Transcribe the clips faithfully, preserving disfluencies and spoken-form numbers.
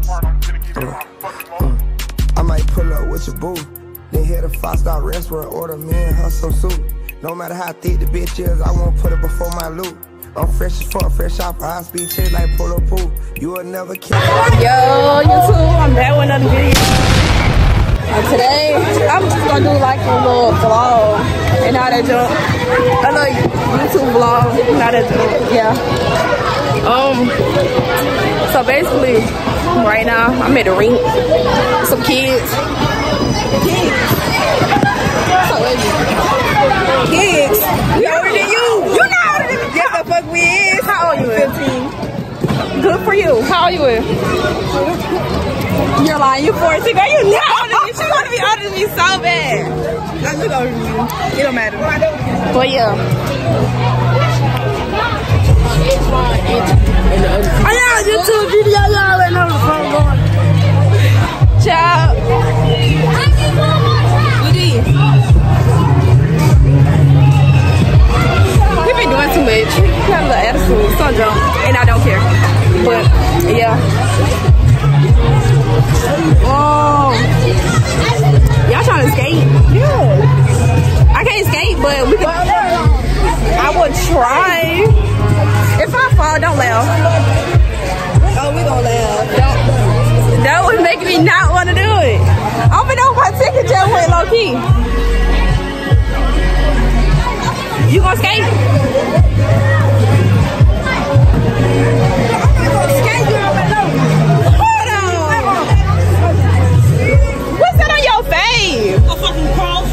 I might pull up with your boo, then hit a five-star restaurant, order me and her some soup. No matter how thick the bitch is, I won't put it before my loot. I'm fresh as fuck, fresh off a high-speed chase like Polo Pool. You will never kill. Yo, YouTube, I'm back with another video. And today, I'm just gonna do like a little vlog and how that jump. Another YouTube vlog, how that jump, yeah. Um, so basically, right now, I'm at the rink with some kids. Kids? So kids? We older than you. You not older than me. Yes, the fuck we is. How old you is? fifteen. Good for you. How old you is? You're lying. You fourteen. Are you not older than me? She want to be older than me so bad. I'm just older than you. It don't matter. But yeah. I got a YouTube video. Y'all already know the phone going. Ciao. He been doing too much. He got a little attitude. So drunk. And I don't care. But, yeah. Oh. Y'all trying to skate? Yeah. I can't skate, but we can. I would try. If I fall, don't laugh. Oh, we gonna laugh. Don't. That would make me not want to do it. I don't even know if my ticket just went low key. You gonna skate? I'm not gonna skate, you already know. Hold on. What's that on your face? A fucking cross.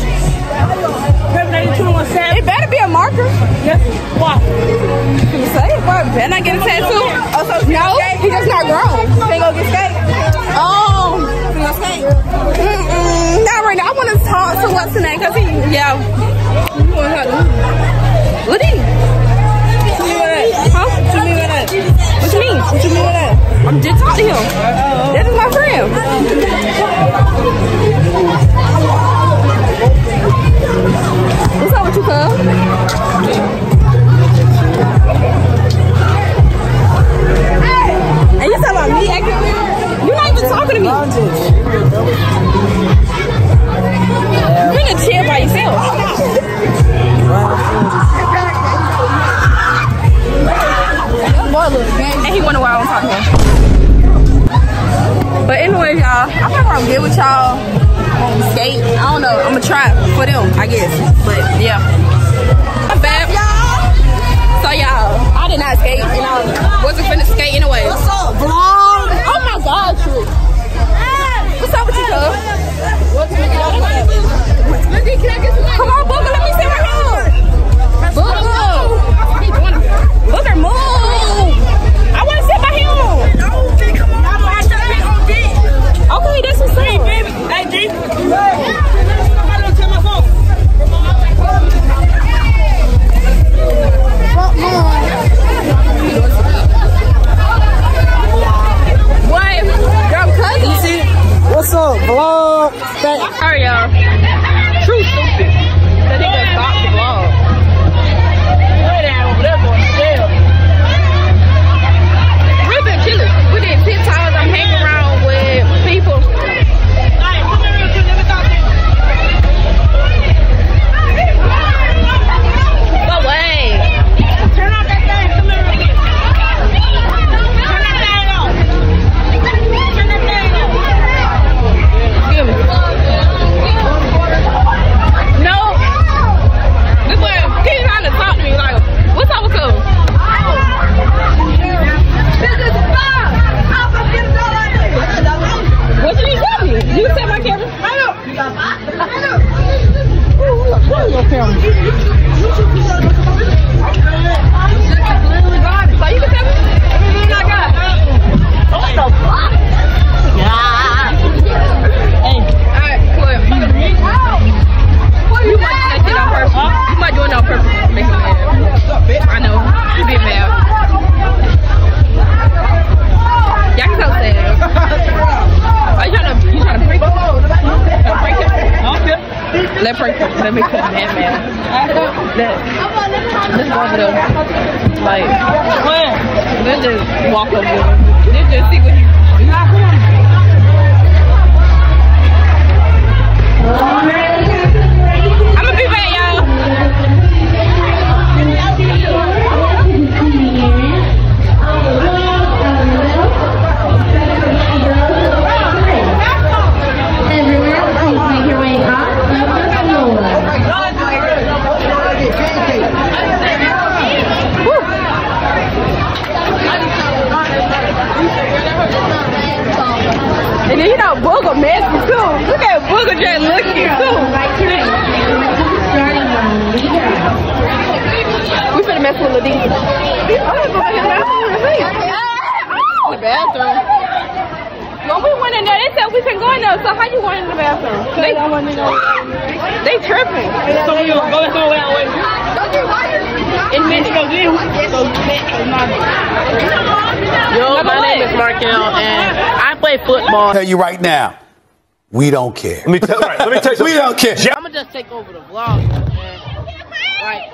It better be a marker. Yes. Why? Can you say it? Why? Better not get a tattoo? Oh, so no, he just not grown. He ain't gonna get skate. Oh. He gonna skate? Mm-mm. Not right now. I want to talk to what's the name? Cause he, yeah. You want her to? What do you? What you mean with that? Huh? What you mean with that? What you mean? What you mean with that? I'm just talking to him. Uh-oh. This is my friend. What's up with you, cuz? Hey! And you talking about me acting weird? You're not even talking to me. Bring a chair by yourself. And he wonder why I don't talk to him. But anyway, y'all, I'm not gonna get with y'all on skate. I don't know. I'm gonna try for them, I guess. But yeah. I'm bad, y'all. So y'all, I did not skate and I wasn't finna skate anyway. What's up, vlog? Oh my god, Trick. What's up with you, cuz? Come on, Booger, let me sit right here. Booger. Booger, move. I want to sit by him. Okay, that's what's up. Hey, baby. Hey, G. What? Girl, cousin. What's up, vlog? Hurry, y'all. True stupid. That nigga stopped the vlog. We've been chilling. We did ten times. I'm hanging around with people. Go away. Turn off that thing. Come here real quick. Turn that thing off. Turn that thing off. Give me. No. This way, he's trying to talk to me like, what's up with you? What did you tell me? You set my camera? I know. I know. Where's your camera? So you can tell me everything I got. What the fuck? Yeah. Hey. Alright, Cliff. You might do that shit on purpose. You might do it on purpose to make him mad. I know. You be mad. Y'all can tell sad. Are you trying to, you trying to prank him? Prank him? Let prank him. Let me put him mad, man. Let, let's walk it up. Like, let's just walk over. Let's just see what he, bathroom. When we went in there, they said we can go in there. So how you going in the bathroom? They, they tripping. So we gonna go go that way. In minutes. Yo, my name is Markel, and I play football. I'll tell you right now, we don't care. Let me tell, right, let me tell you something. We don't care. I'm gonna just take over the vlog, man. Like,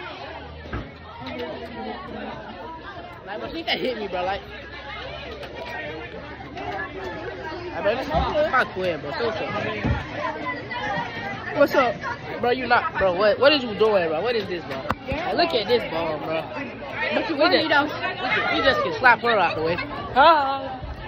like, but she can hit me, bro. Like, I mean, it's not square, bro. So, so. What's up, bro? You not, bro? What? What is you doing, bro? What is this, bro? Like, look at this ball, bro. What you we just, we just can slap her out the way. Huh?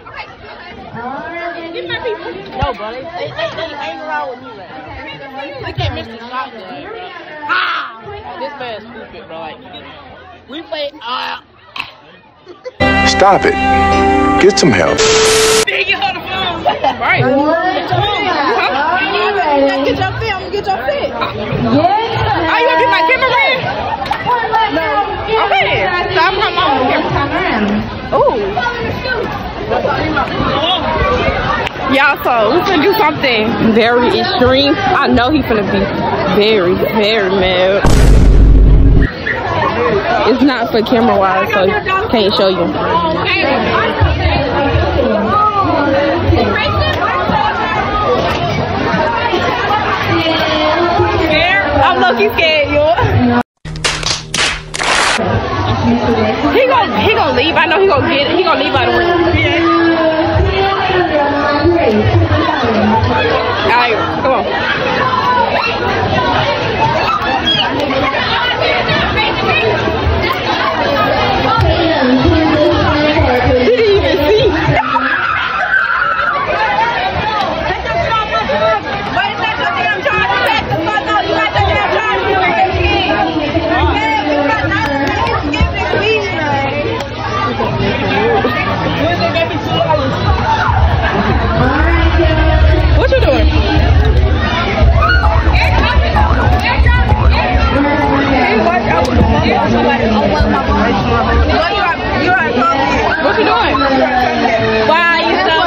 No, bro. They, they, they, they hang around with me right now. Look at Mister Shotgun, bro. Ah! This man's stupid, bro. Like, we play. Uh, Stop it. Get some help. Right. Get your film, get your fit. Are you gonna be my cameraman? No. Okay. So I'm not my camera. Ooh. Y'all, so we finna do something very extreme. I know he finna be very, very mad. It's not for camera wise, so can't show you. I'm low-key scared, yo. He gon' he gon' leave. I know he gon' get it. He gon' leave out of the room. Alright, come on. He didn't even see. What you doing? What you doing? Why are you so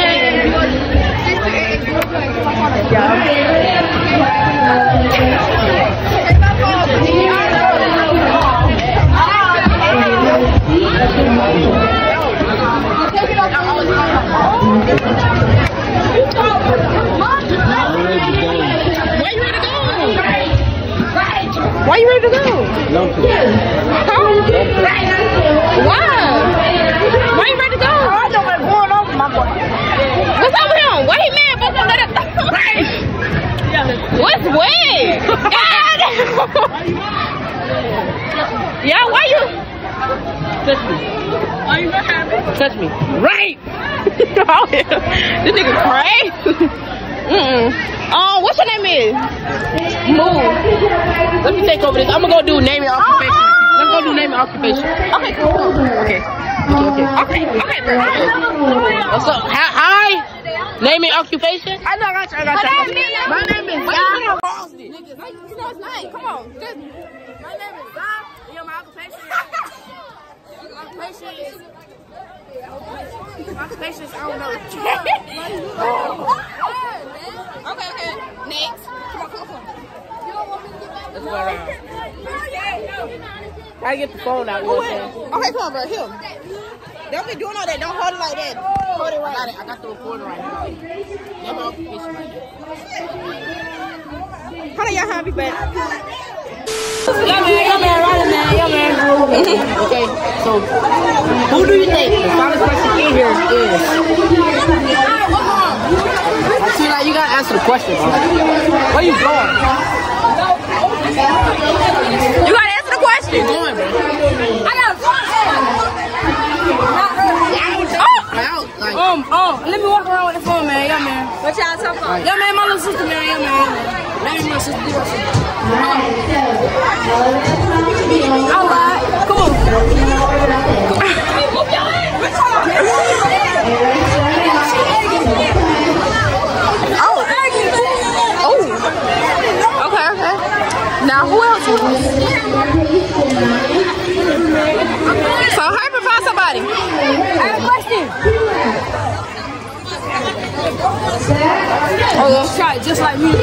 Why you ready to go? No. Huh? Why? Why you ready to go? I don't know what's going on with my boy. What's up with him? Why he mad about some little What's wet? Yeah, why you? touch me. Are you not happy? Touch me. Right. This nigga crazy. Mm-mm. Um, what's your name is? Move. Let me take over this. I'm gonna go do name and occupation. Oh, oh. Let's go do name and occupation. Okay, cool. Okay. Okay. Okay, okay, bro. What's up? Hi. Name and occupation? I know, I got you, I got you. My name is Why Don. you nigga, like, you know his name. Come on. Just, My name is Don. You know my occupation. My occupation is. My occupation is I don't know. okay, okay. Next. Come on, come on, come on. Let's go around. I get the phone out. You know what I'm saying? Okay, come on, bro. Here. Don't be doing all that. Don't hold it like that. Hold it I right. got it. I got the recorder right now. Name and occupation right there. How do y'all have me back? Yo man, yo man, right man, yo man. Okay, so who do you think the finest person in here is? See, like, you gotta answer the question, bro. Where you going? You gotta answer the question. Where you going, bro? I got a phone. Out, like, Um, um, let me walk around with the phone, man. Yo man. What y'all talking about? Yo man, my little sister, man. Yo man. Let me my sister. Do my sister. All right, come on. Oh. Oh. Okay, okay. Now who else? So hurry and find somebody. I have a question. Oh, yeah. Try it just like me.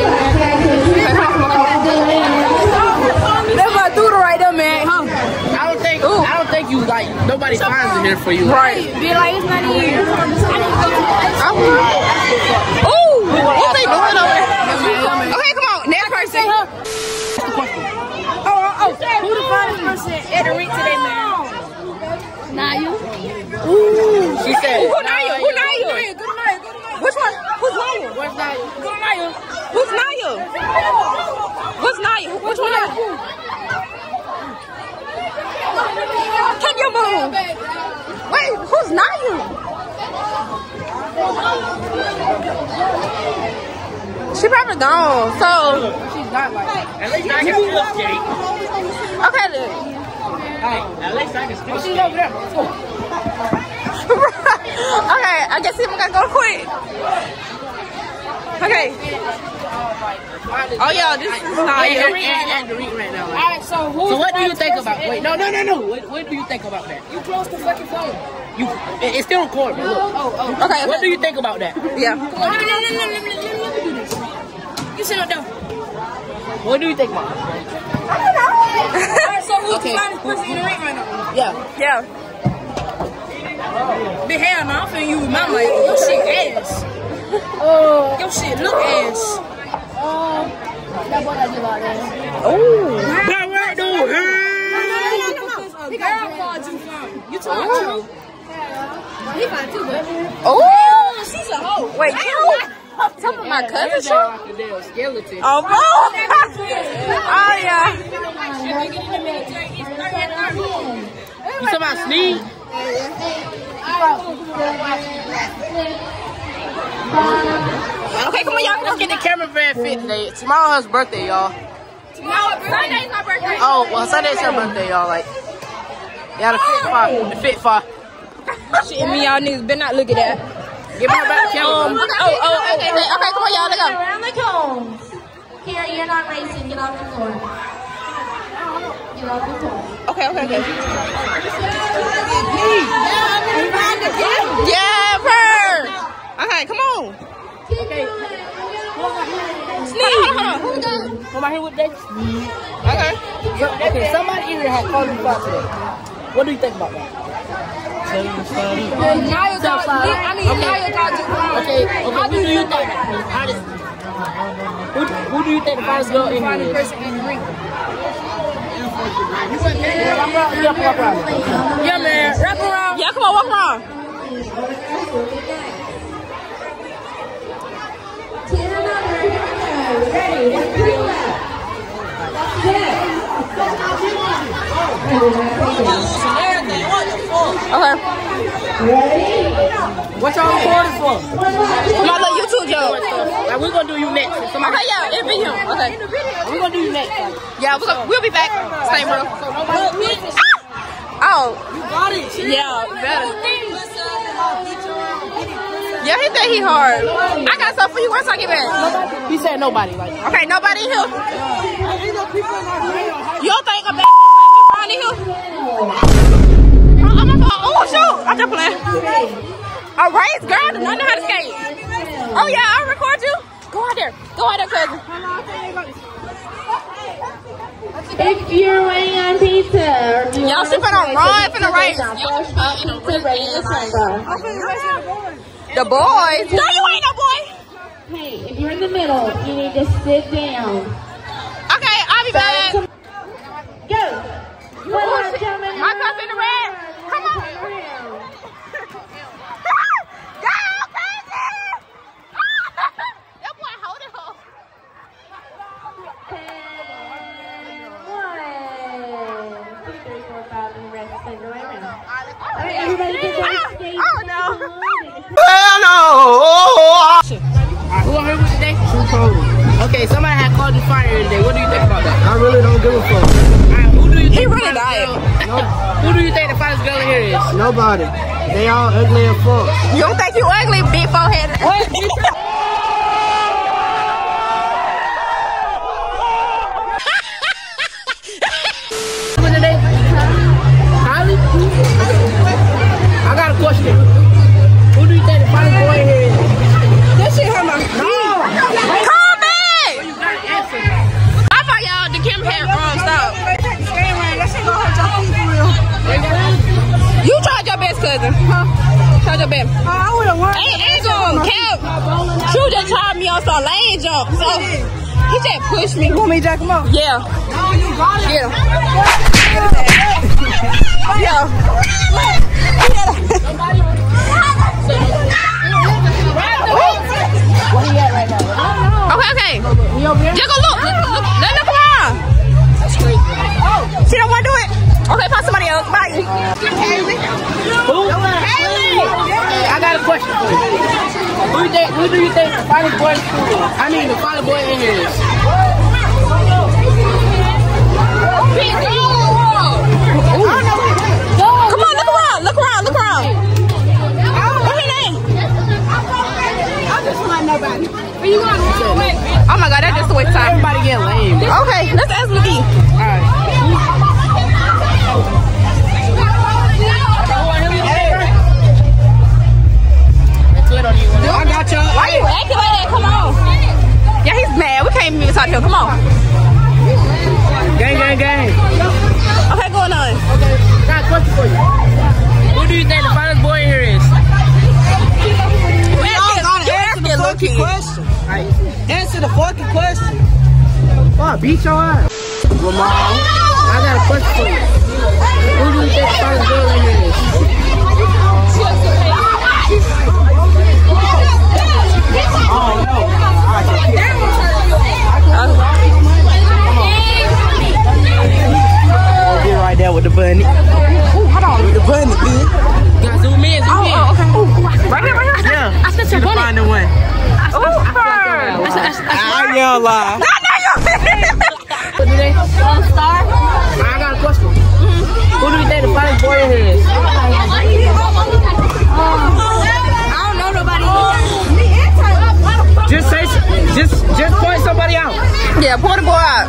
That's my dude right there, man. Huh? I don't think Ooh. I don't think you like nobody finds it here for you. Right. Be like it's not here. Ooh, what they doing over there? Okay, come on, next person. Oh, oh, oh. Who the finest person at the rink today, man? Naya. Ooh. She said. Who Naya? Who Naya? Good Naya. Which one? Who's Naya? What's Naya? Good Naya. Who's Naya? What's Naya? Which one? Can you move? Wait, who's Naya? She probably gone. So she's not like. At least I can still skate. Okay then. Hey, at least I can still skate. She's over there. Okay, I guess we gotta go quick. Okay. Oh yeah, this is not and, and, and the ring right now. Like. Alright, so who's So what do you think about wait, no no no no. What, what do you think about that? You close the fucking phone. You it, it's still recording, bro. Look. Oh, oh. Okay, what okay. do you think about that? Yeah. Come on, let me, let me, let me, let me, let me do this. You sit up there. What do you think about it? Alright, so who's Okay. the finest person in the ring right now? Yeah. Yeah. Big hell no, I'm finna use my mic. Your shit ass. Oh, your shit look ass. Oh. That right though. He got called you from. You talking true? He got two, but. Oh. She's a hoe. Wait, you? Some of my cousins show? Like a damn skeleton. Oh, bro. Oh, yeah. You talking about Sneed? Okay, come on, y'all. Let's get the camera very fit today. Tomorrow's her birthday, y'all. No, Sunday's my birthday. Oh, well, Sunday's her birthday, y'all. Like, yeah, the fit far. The fit far. Shit, me, y'all niggas better not look at that. Give me her back the camera. Um, oh, oh, oh, okay, okay, come on, y'all, let's go. Around the cones. Here, you're not racing. Get off the floor. Get off the floor. Okay, okay, okay. Yeah, her. Okay, come on. Okay. Sneak. Hold on, hold on. Come out here with that. Okay. Okay, somebody here had called you out today. What do you think about that? Naya got, I mean, Naya got you. Okay, okay, who do you think? How did, who, who do you think the finest girl in here is? Yeah, man. Wrap around. Yeah, come on, walk around. Okay. What y'all recording for? My little YouTube joke. Like, we're gonna do you next. Somebody Okay, yeah, it'll be him. Okay. We're gonna do you next. Like. Yeah, we're gonna, we'll be back. Same, bro. Oh. You got it. Yeah, better. Yeah, he think he hard. I got something for you once I get back. He said nobody. Like. Okay, nobody here. You don't think I'm back around here? Oh, shoot. I'm just playing. A race girl does not know how to skate. Oh, yeah, I'll record you. Go out there. Go out there, cousin. If you're waiting on pizza, or you y'all should put on run for the race. pizza ready to go. The boys? No, you ain't no boy. Hey, if you're in the middle, you need to sit down. Okay, I'll be back. Go. Come on, gentlemen. My cousin in the red. Come on. Go, cousin. That boy hold it up. Everybody get their skate. Oh, no. Hell no! Who are here with today? True Cody. Okay, somebody had called you fire today. What do you think about that? I really don't give a fuck. Alright, who do you think He really died. Who do you think the finest girl in here is? Nobody. They all ugly as fuck. You don't think you ugly, big forehead? What? Today? Kylie? I got a question. Who do you think the finest boy in here is? This shit hurt my How's your baby? Oh, I would have won. Ain't ain't gonna count. True just tried me on some lane jump, so he just pushed me. You want me to jack him up? Yeah. Yeah. Yeah. Okay, okay. Just go look. Look. Let look around. She don't want to do it. Okay, find somebody else. Bye. Who? I got a question for you. Who, you think, who do you think the finest boy in school? I mean, the finest boy in here is? Come on, look around. Look around. Look around. What's your name? I just want nobody. Oh my God, that's just a waste of time. Everybody get lame. Okay, let's ask McGee. Alright. I got y'all. Why you acting like that? Come on. Yeah, he's mad. We can't even talk to him. Come on. Gang, gang, gang. Okay, going on. Okay, got a question for you. Who do you think the finest boy in here is? We all gotta answer the fucking question. Answer the fucking question. Oh, beat your ass. Lamar, I got a question for you. Who do you think the finest girl in here is? Oh, no. Get right there with the bunny. Ooh, hold on. With the bunny, dude. Got zoom in, zoom in. Oh, okay. Ooh, right here, right here. Yeah. I spent your bunny. Find the one. Ooh, I yell live. No, no, you. What do they? Star. I got a question. Who do you think the finest boy in here is? I don't know nobody. Just say, just, just point somebody out. Yeah, point the boy out.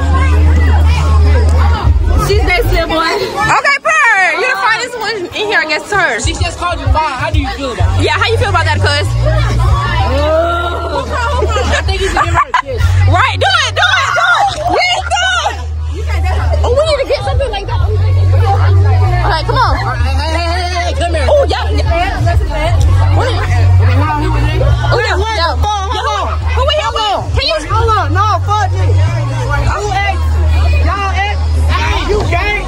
She's basically a boy. Okay, Purr. You're the finest one in here. I guess it's her. She just called you fine. How do you feel about it? Yeah, how you feel about that, cuz? Oh. I think you should give her a kiss. Right, do it, do it, do it. Yes, do it. Oh, we need to get something like that. Okay, come on. Hey, hey, hey, hey, come here. Oh, yeah. What is it? Oh, yeah, yeah. Hold on. Who we here with? Can you? Hold on. No, fuck it. Who ex? Y'all ex? You gang?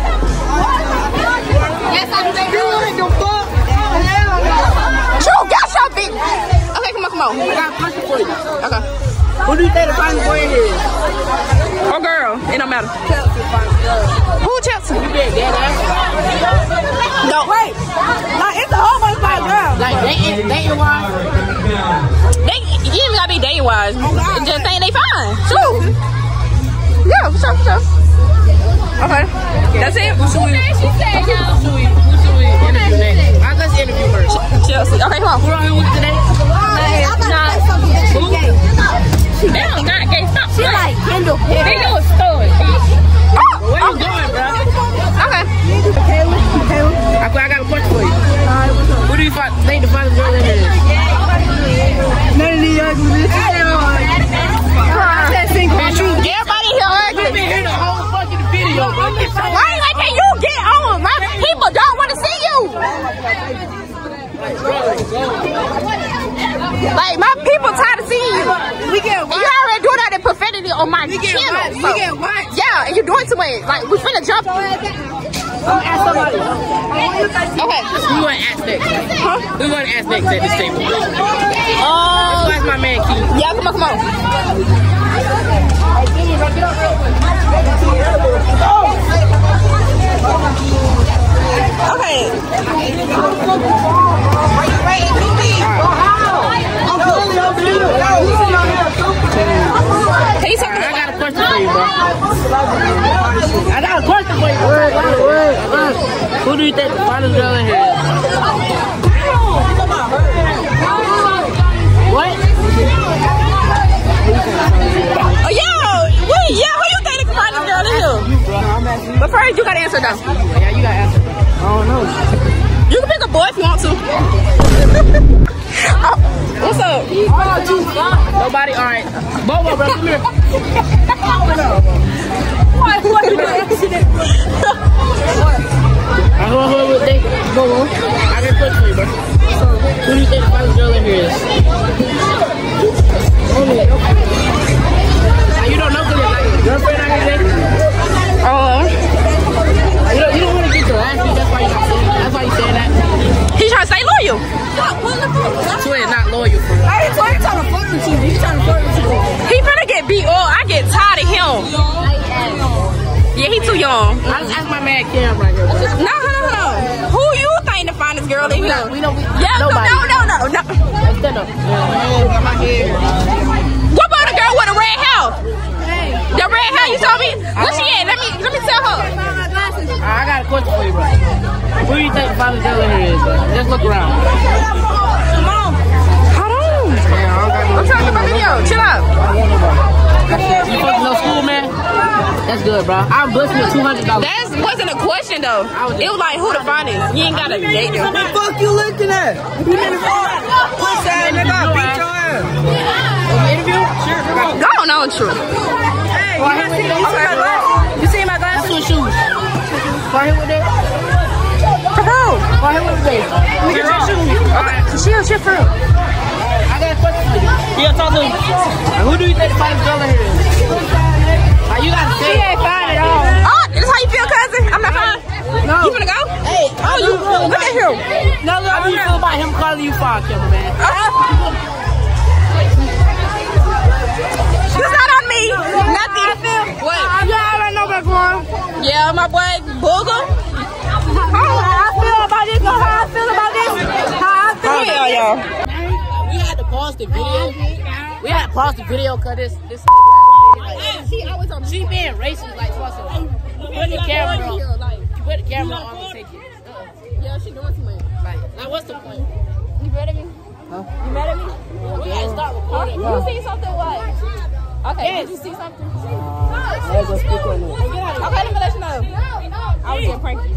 Yes, I'm there. You ain't the fuck? Hell no. True, got your bitch. Okay, come on, come on. I got a question for you. Okay. Who do you think the finest boy in here is? Oh, girl. It don't matter. Who Chelsea? You get dead ass? No. Wait. Like, it's a whole bunch of my girls. Like, dating, dating wise? They, you even gotta be dating wise. Just think they fine. True. Yeah, for sure, for sure. Okay. That's it? Who should we, who should we, who should we interview next? I let's interview her. Chelsea. Okay, come on. Who are you with today? Nah. Who? They don't got gay. Stop. She like Kendall. They know it's stolen. Where you going, bro? Okay. I, I got a question for you. Who do you fi think the finest girl in here is? None of these ugly bitches. Everybody here ugly. I've been here the whole fucking video, bro. Why you like that? You get on. My people don't want to see you. Like, my people tired of seeing you. We get And you already doing that in profanity on my We get channel. what? So, We get what? yeah, and you're doing too much. Like, we finna jump you. Ask somebody. Okay. We want to ask next. Huh? We want to ask next at this table. Um, That's my man, Keith. yeah, come on, come on. Okay. Can you talk I to got a question for you, bro. I got a question for you. Word, word, word. Who do you think the finest girl in here is? What? Oh, yeah. Wait, yeah, who you think the finest girl in here? But first, you gotta answer though. Yeah, you gotta answer. I don't know. You can pick a boy if you want to. Oh, what's up? Nobody? Alright. Bobo, bro, come here. Why? What you doing? I hold on, they go on. I got a question for you, bro. bad cam right here, bro. No, no, no, no. Who you think the finest girl in We here? don't, we don't, we, Yeah, no, nobody. no, no, no, no. Stand up. got my hair. What about the girl with the red hair? The red hair, you told me? Where she at? Let me, let me tell her. I got a question for you, bro. Who do you think the finest girl in here is, bro? Just look around. Come on. Hold on. I'm trying to do my video. Chill out. You fucking no school, man? That's good, bro. I'm busting you two hundred dollars. That wasn't a question, though. It was like, who the finest? You ain't got to date them. What the fuck you looking at? You need to push that nigga, beat your ass. Interview? Sure. Go on, on, true. Hey, you, see, you, see my glasses? You see my glasses? That's what shoes. Right here with that. Bro. Right here with that. Look at your shoes. Okay. Chill, chill, for real. I got a question for you. Yeah, talk to me. Who do you think the finest girl in here is? Like, you gotta say. She ain't fine at all. Oh, this is how you feel, cousin? I'm not fine. No. You finna go? Hey, Oh, you look at him. no, look, how do you feel about him calling you fire killer, man? It's not on me. Nothing. What? Yeah, I already know what's wrong. Yeah, my boy Booger. How I feel about this? How I feel about this? How I feel? Oh, yeah, y'all. We had to pause the video. We had to pause the video because this, this like, She always on she being racist, like, to us. Put the camera on. Like, Put the camera on and take it. yeah, she doing too much. Like, like, what's the point? You mad at me? Huh? You mad at me? We gotta start recording. You see something what? Okay, yes. Did you see something? I just speak on it. Okay, let me let you know. I was getting pranky.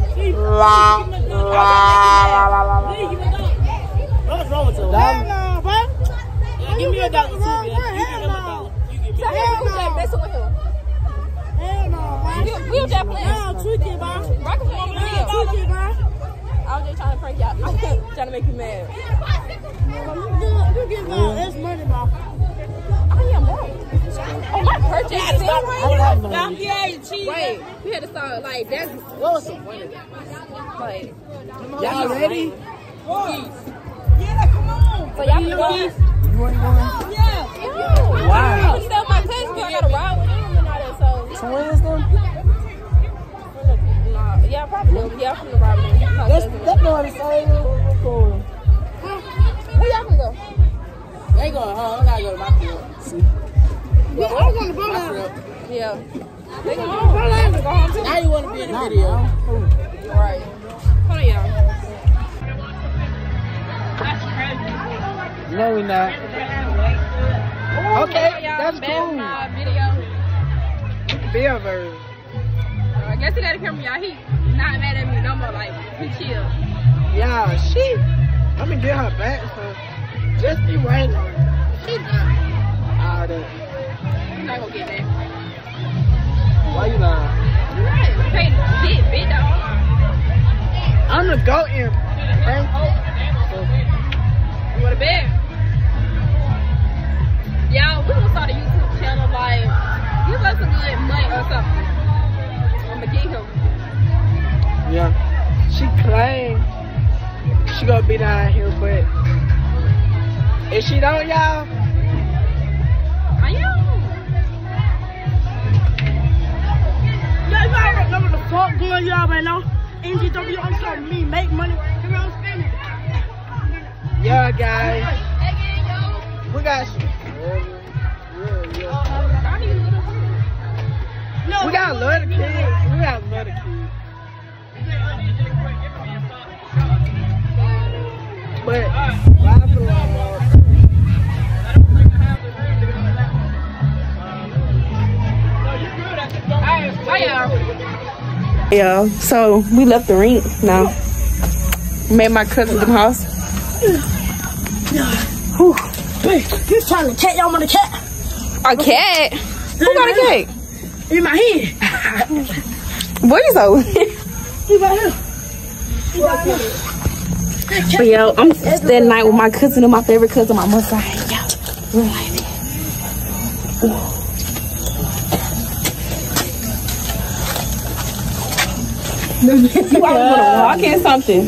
What's wrong with you? Hell no, bro. Yeah, give me a dollar too, man. You give him a dollar. You give me a Tell him we was just messing with him. Hell no, man. We, we was just playing. No, tweak it, bro. Rocket for the video. Tweak it, bro. I was just trying to prank y'all. I was trying to make you mad. You get about this money, bro. I am broke. Oh, my purchase is in right now. Wait, we had to start like that's What was the point of that? like. Y'all ready? Yeah, come on. So y'all can go. You want one? Yeah. Wow. You know my cousin, I gotta ride with him and all that. So. So where is them? Nah, yeah, probably. Yeah, I'm from the ride with him. My That's cousin. that's not the same. Cool. Where y'all can go? They ain't going home. I gotta go to my field. Yeah, I'm going to go My now. field. Yeah. They can go home. They can go home too. Now you want to be in the video. Right. Hold on, y'all. No, we not. Okay, y'all. that's Back cool. my video. Be a bird. So I guess he got a camera, y'all. He not mad at me no more. Like, he chill. Yeah, she. I'm gonna get her back, so just be waiting on her. She not all that. He's not gonna get that. Why you lying? You right. Hey, big, big dog. I'm the goat in. Right? You want a bed? Y'all, we gonna start a YouTube channel. Like, give us a good month or something. I'm gonna get him. Yeah. She claimed she gonna be down here, but if she don't, y'all, I am. Yeah, you already know what the fuck going. You already know. N G W, I'm trying to me make money. Come on, spend it. yeah, guys, we got some. Yeah, yeah. No, We got a lot of kids. We got a lot of kids. But why for long? Yeah, so we left the rink now. Made my cousin come house. Whew. Hey, you trying to cat? Y'all want a cat? A cat? Who got a cat? In my head. What is those? He right here. He right here. But yo, I'm spending night with my cousin and my favorite cousin, my mustang. Yo, we're like that. You probably wanna walk in something.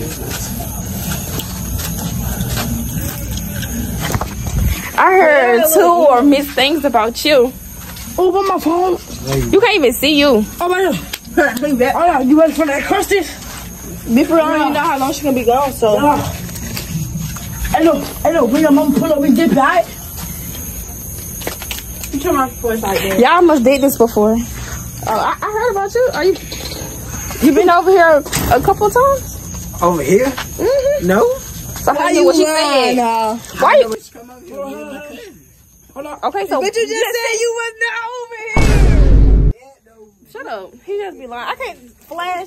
I heard two or missed things about you. Oh, but my phone. You can't even see you. Oh, right here. Bring that. Oh, you ready for that crusty? Before I don't even know how long she gonna be gone, so. Yeah. Hey, look, hey, look, when your mom pull up and dip, right? You turn my voice like that. Y'all must did this before. Oh, I, I heard about you. Are you? You been over here a couple of times? Over here? Mm-hmm. No. So how you what she said? Uh, Why you? Hold on. Okay, so. But you just said you was not over here. Shut up. He just be lying. I can't flash.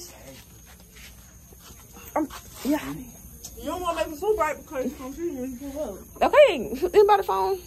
Um, yeah. You don't want to make me food right because I'm feeling you pull up. Okay, it's about the phone.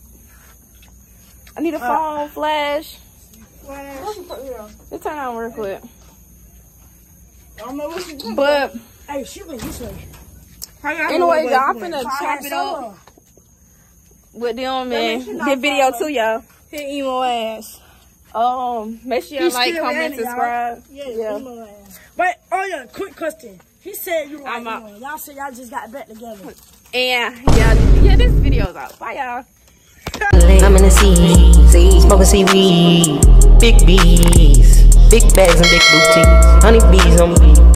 I need a phone, uh, flash. Flash. Let's turn on real quick. I don't know what she's doing. But, hey, she went this way. Anyway, y'all, I'm finna chop it up with them and the video too, y'all. Hit emo ass. Um, make sure you like, comment, subscribe. Yeah, yeah. Emo ass. But, oh yeah, quick question. He said you were like emo. Y'all said y'all just got back together. And, yeah, yeah, this video's out. Bye, y'all. I'm in the sea, smoking seaweed, big bees, big bags and big blue cheese, honey bees on me.